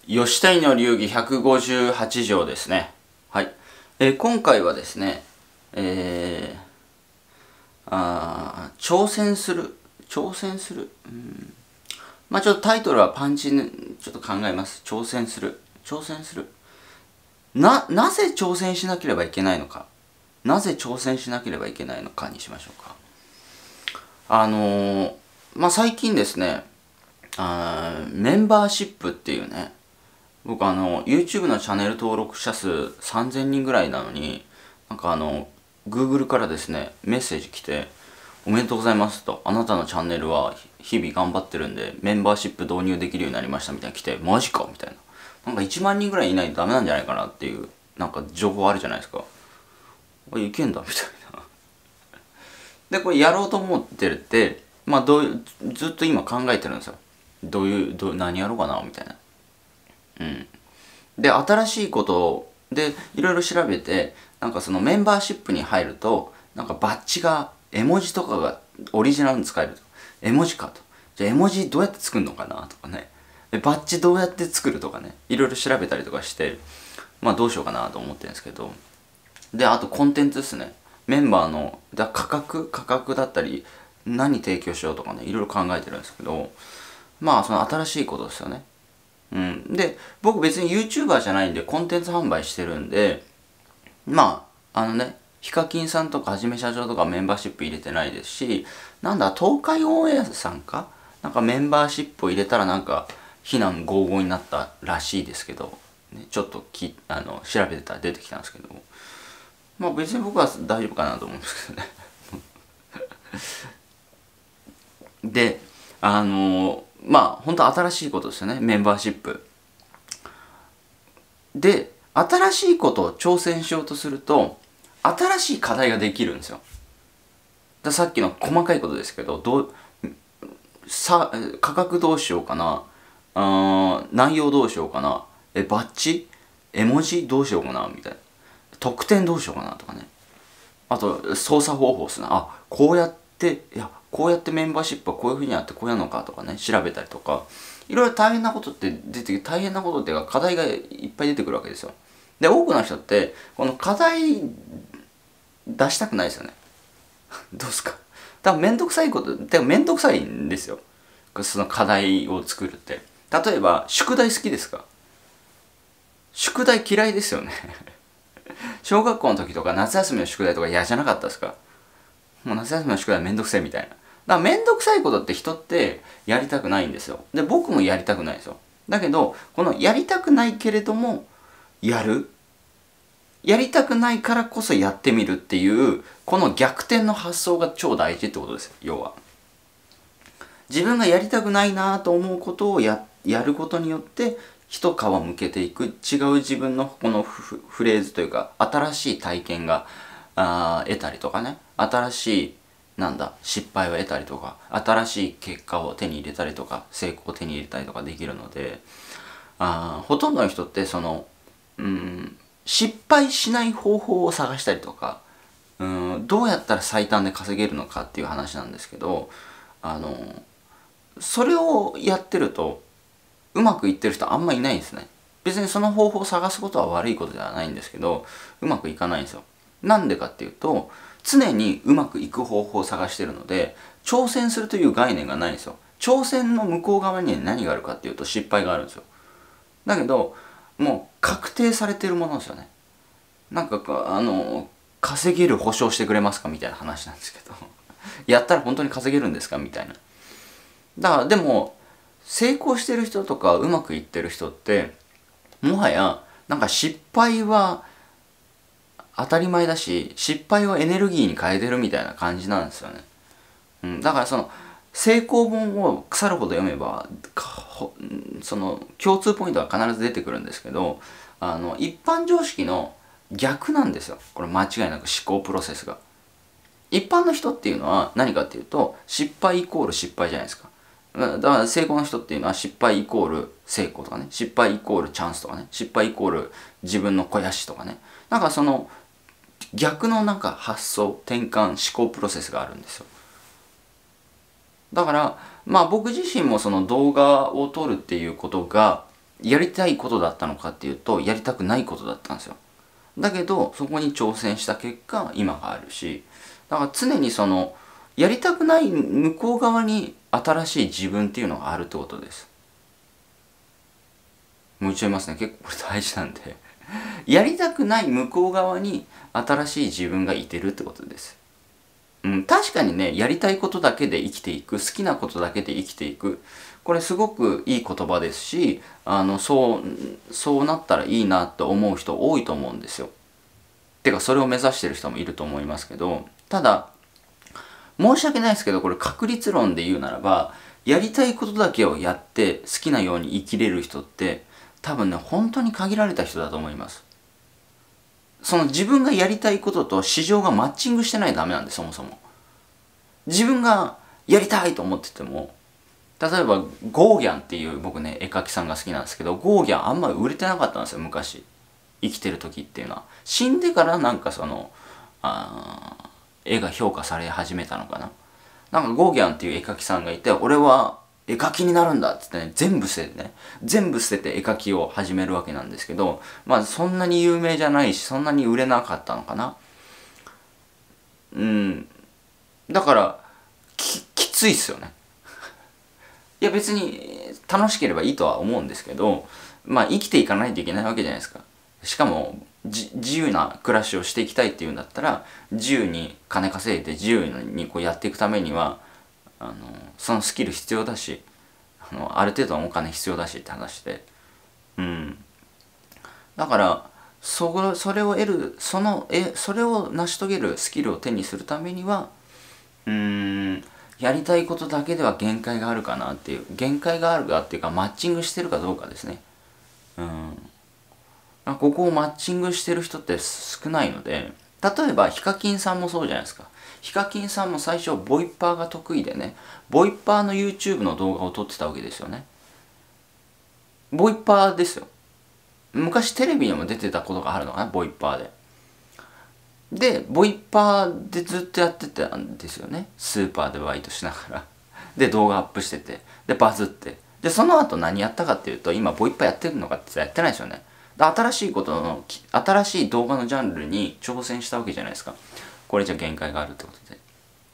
吉谷の流儀158条ですね。はい。今回はですね、挑戦する。まあちょっとタイトルはパンチね、ちょっと考えます。挑戦する。なぜ挑戦しなければいけないのか。なぜ挑戦しなければいけないのかにしましょうか。まあ最近ですね、メンバーシップっていうね、僕YouTube のチャンネル登録者数3000人ぐらいなのに、Google からですね、メッセージ来て、おめでとうございますと、あなたのチャンネルは日々頑張ってるんで、メンバーシップ導入できるようになりましたみたいな来て、マジかみたいな。なんか1万人ぐらいいないとダメなんじゃないかなっていう、なんか情報あるじゃないですか。いけんだみたいな。で、これやろうと思ってるって、まあずっと今考えてるんですよ。何やろうかなみたいな。で、新しいことでいろいろ調べて、なんかそのメンバーシップに入ると、なんかバッジが、絵文字とかがオリジナルに使えると。絵文字かと。じゃあ絵文字どうやって作るのかなとかね。バッジどうやって作るとかね。いろいろ調べたりとかして、まあどうしようかなと思ってるんですけど。で、あとコンテンツですね。メンバーの価格だったり、何提供しようとかね、いろいろ考えてるんですけど、まあその新しいことですよね。で、僕別に YouTuber じゃないんでコンテンツ販売してるんで、まあ、ヒカキンさんとかはじめ社長とかメンバーシップ入れてないですし、東海オンエアさんかなんかメンバーシップを入れたらなんか、非難合々になったらしいですけど、ね、ちょっと調べてたら出てきたんですけど、まあ別に僕は大丈夫かなと思うんですけどね。で、まあ本当新しいことですよね、メンバーシップ。で、新しいことを挑戦しようとすると、新しい課題ができるんですよ。さっきの細かいことですけど、価格どうしようかな、内容どうしようかな、バッジ絵文字どうしようかな、みたいな。特典どうしようかなとかね。あと、操作方法ですね。こうやって、こうやってメンバーシップはこういう風にやってこうやるのかとかね、調べたりとか、いろいろ大変なことって大変なことっていうか課題がいっぱい出てくるわけですよ。で、多くの人って、この課題出したくないですよね。どうですか？多分めんどくさいこと、めんどくさいんですよ。その課題を作るって。例えば、宿題好きですか？宿題嫌いですよね。小学校の時とか夏休みの宿題とか嫌じゃなかったですか？もう夏休みの宿題めんどくさいみたいな。だからめんどくさいことって人ってやりたくないんですよ。で、僕もやりたくないですよ。だけど、このやりたくないけれども、やりたくないからこそやってみるっていう、この逆転の発想が超大事ってことですよ、要は。自分がやりたくないなと思うことをやることによって、一皮むけていく、違う自分のこのフレーズというか、新しい体験が得たりとかね、新しい失敗を得たりとか、新しい結果を手に入れたりとか、成功を手に入れたりとかできるので、ほとんどの人って失敗しない方法を探したりとか、どうやったら最短で稼げるのかっていう話なんですけど、それをやってると、うまくいってる人あんまいないんですね。別にその方法を探すことは悪いことではないんですけど、うまくいかないんですよ。なんでかっていうと、常にうまくいく方法を探してるので、挑戦するという概念がないんですよ。挑戦の向こう側に何があるかっていうと失敗があるんですよ。だけど、もう確定されてるものですよね。稼げる保証してくれますかみたいな話なんですけど。やったら本当に稼げるんですかみたいな。だからでも、成功してる人とかうまくいってる人って、もはや、失敗は当たり前だし、失敗をエネルギーに変えてるみたいな感じなんですよね。だから成功本を腐るほど読めば、その共通ポイントは必ず出てくるんですけど、一般常識の逆なんですよ。これ間違いなく思考プロセスが。一般の人っていうのは何かっていうと、失敗イコール失敗じゃないですか。だから成功の人っていうのは失敗イコール成功とかね、失敗イコールチャンスとかね、失敗イコール自分の肥やしとかね。その逆の発想、転換、思考プロセスがあるんですよ。だから、まあ僕自身もその動画を撮るっていうことが、 やりたいことだったのかっていうと、やりたくないことだったんですよ。だけどそこに挑戦した結果今があるし、だから常にそのやりたくない向こう側に新しい自分っていうのがあるってことです。もう一度言いますね、結構これ大事なんでやりたくない向こう側に新しい自分がいてるってことです。確かにね、やりたいことだけで生きていく、好きなことだけで生きていく、これすごくいい言葉ですし、そうなったらいいなって思う人多いと思うんですよ。てかそれを目指してる人もいると思いますけど、ただ申し訳ないですけど、これ確率論で言うならば、やりたいことだけをやって好きなように生きれる人って多分ね、本当に限られた人だと思います。その自分がやりたいことと市場がマッチングしてないとダメなんで、そもそも。自分がやりたいと思ってても、例えばゴーギャンっていう僕ね、絵描きさんが好きなんですけど、ゴーギャンあんまり売れてなかったんですよ、昔。生きてる時っていうのは。死んでからなんかその、絵が評価され始めたのかな。なんかゴーギャンっていう絵描きさんがいて、俺は絵描きになるんだっつってね、全部捨てて絵描きを始めるわけなんですけど、まあそんなに有名じゃないし、そんなに売れなかったのかな。だからきついっすよね。いや別に楽しければいいとは思うんですけど、まあ生きていかないといけないわけじゃないですか。しかも自由な暮らしをしていきたいっていうんだったら、自由に金稼いで自由にこうやっていくためにはそのスキル必要だし、ある程度のお金必要だしって話で、だからそれを得るそれを成し遂げるスキルを手にするためには、やりたいことだけでは限界があるかなっていう、限界があるかっていうかマッチングしてるかどうかですね。ここをマッチングしてる人って少ないので、例えばヒカキンさんもそうじゃないですか。ヒカキンさんも最初ボイパーが得意でね、ボイパーの YouTube の動画を撮ってたわけですよね。ボイパーですよ。昔テレビにも出てたことがあるのかな、ボイパーで。で、ボイパーでずっとやってたんですよね。スーパーでバイトしながら。で、動画アップしてて。で、バズって。で、その後何やったかっていうと、今ボイパーやってるのかってやってないですよね。新しい動画のジャンルに挑戦したわけじゃないですか。これじゃ限界があるってことで。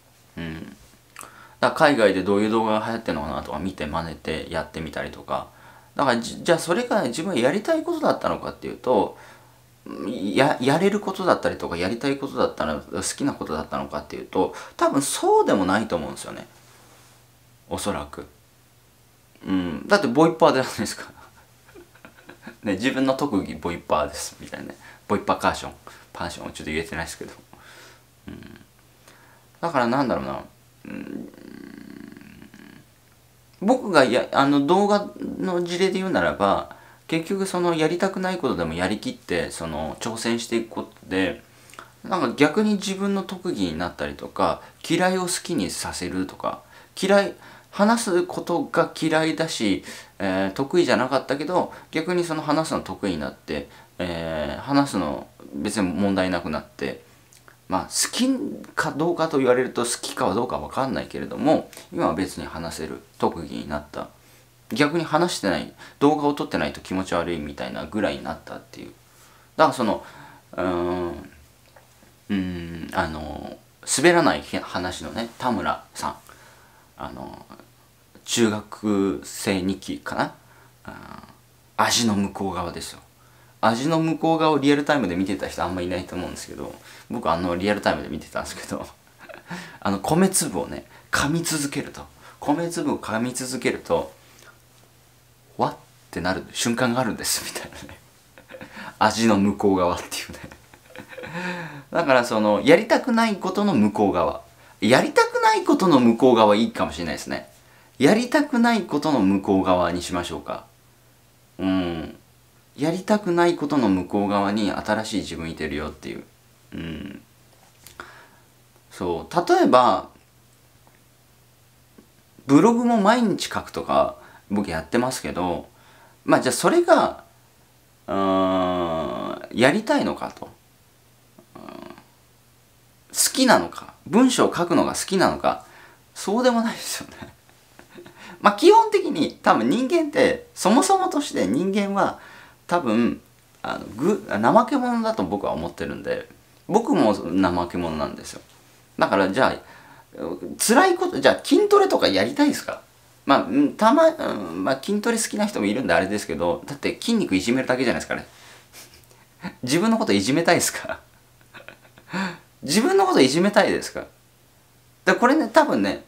だから海外でどういう動画が流行ってるのかなとか見て真似てやってみたりとか。だからじゃあそれが自分がやりたいことだったのかっていうと、やれることだったりとかやりたいことだったら好きなことだったのかっていうと、多分そうでもないと思うんですよね、おそらく。だってボイパーじゃないですかね、自分の特技ボイパーですみたいなね、ボイパーパーションをちょっと言えてないですけど、だからなんだろうな、僕が動画の事例で言うならば、結局そのやりたくないことでもやりきってその挑戦していくことで、なんか逆に自分の特技になったりとか、嫌いを好きにさせるとか、話すことが嫌いだし、得意じゃなかったけど逆にその話すの得意になって、話すの別に問題なくなって、まあ好きかどうかと言われると好きかどうかわかんないけれども、今は別に話せる特技になった。逆に話してない、動画を撮ってないと気持ち悪いみたいなぐらいになったっていう。だからその滑らない話のね、田村さん、中学生日記かな、味の向こう側ですよ。味の向こう側をリアルタイムで見てた人あんまいないと思うんですけど、僕リアルタイムで見てたんですけど米粒をね噛み続けると、わってなる瞬間があるんですみたいなね味の向こう側っていうねだからそのやりたくないことの向こう側、やりたくないことの向こう側いいかもしれないですね。やりたくないことの向こう側にしましょうか。やりたくないことの向こう側に新しい自分いてるよっていう。そう例えばブログも毎日書くとか僕やってますけど、まあじゃあそれがやりたいのかと、好きなのか、文章を書くのが好きなのか、そうでもないですよねまあ基本的に多分人間ってそもそもとして人間は多分怠け者だと僕は思ってるんで、僕も怠け者なんですよ。だからじゃあ辛いこと、じゃあ筋トレとかやりたいですか？まあまあ筋トレ好きな人もいるんであれですけど、だって筋肉いじめるだけじゃないですかね。自分のこといじめたいですか？自分のこといじめたいですか？これね、多分ね、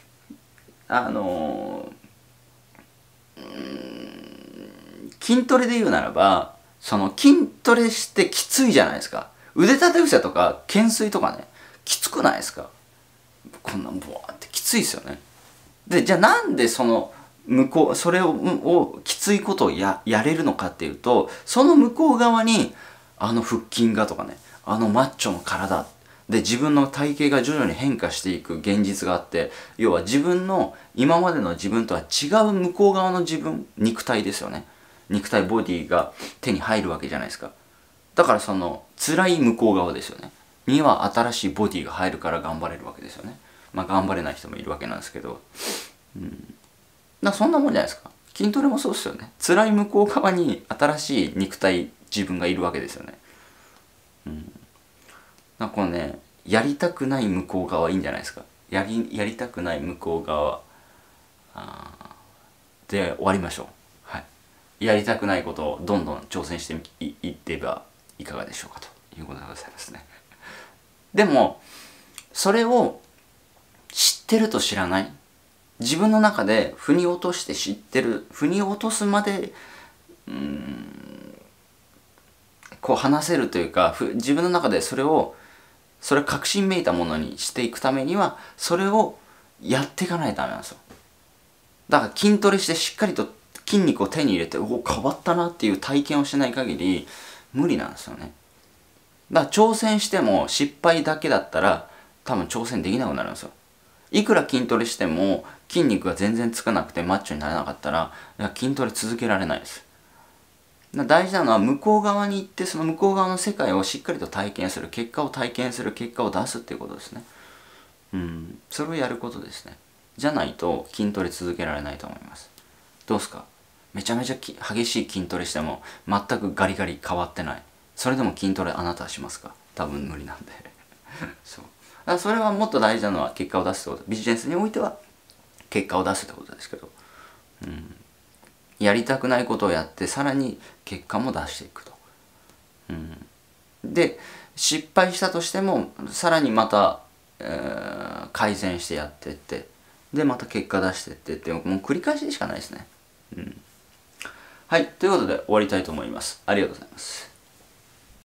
筋トレで言うならば、その筋トレしてきついじゃないですか。腕立て伏せとか懸垂とかね、きつくないですか？こんなんボワーってきついですよね。で、じゃあなんでそのそれをきついことをやれるのかっていうと、その向こう側にあの腹筋がとかね、あのマッチョの体で自分の体型が徐々に変化していく現実があって、要は自分の今までの自分とは違う向こう側の自分、肉体ですよね。肉体ボディが手に入るわけじゃないですか。だからその辛い向こう側ですよねには新しいボディが入るから頑張れるわけですよね。まあ頑張れない人もいるわけなんですけど、そんなもんじゃないですか。筋トレもそうですよね。辛い向こう側に新しい肉体自分がいるわけですよね。このね、やりたくない向こう側いいんじゃないですか。やりたくない向こう側で終わりましょう。はい。やりたくないことをどんどん挑戦していってばいかがでしょうかということでございますね。でもそれを知ってると知らない、自分の中で腑に落として知ってる、腑に落とすまでこう話せるというか、自分の中でそれ確信めいたものにしていくためには、それをやっていかないとダメなんですよ。だから筋トレしてしっかりと筋肉を手に入れて、お、変わったなっていう体験をしない限り無理なんですよね。だから挑戦しても失敗だけだったら多分挑戦できなくなるんですよ。いくら筋トレしても筋肉が全然つかなくてマッチョにならなかったら筋トレ続けられないです。大事なのは向こう側に行って、その向こう側の世界をしっかりと体験する、結果を体験する、結果を出すっていうことですね。それをやることですね。じゃないと筋トレ続けられないと思います。どうですか？めちゃめちゃ激しい筋トレしても全くガリガリ変わってない。それでも筋トレあなたはしますか？多分無理なんで。そう。だからそれはもっと大事なのは結果を出すってこと。ビジネスにおいては結果を出すってことですけど。やりたくないことをやってさらに結果も出していくと。で失敗したとしてもさらにまた、改善してやっていって、でまた結果出していってってもう繰り返しでしかないですね。はい、ということで終わりたいと思います。ありがとうございます。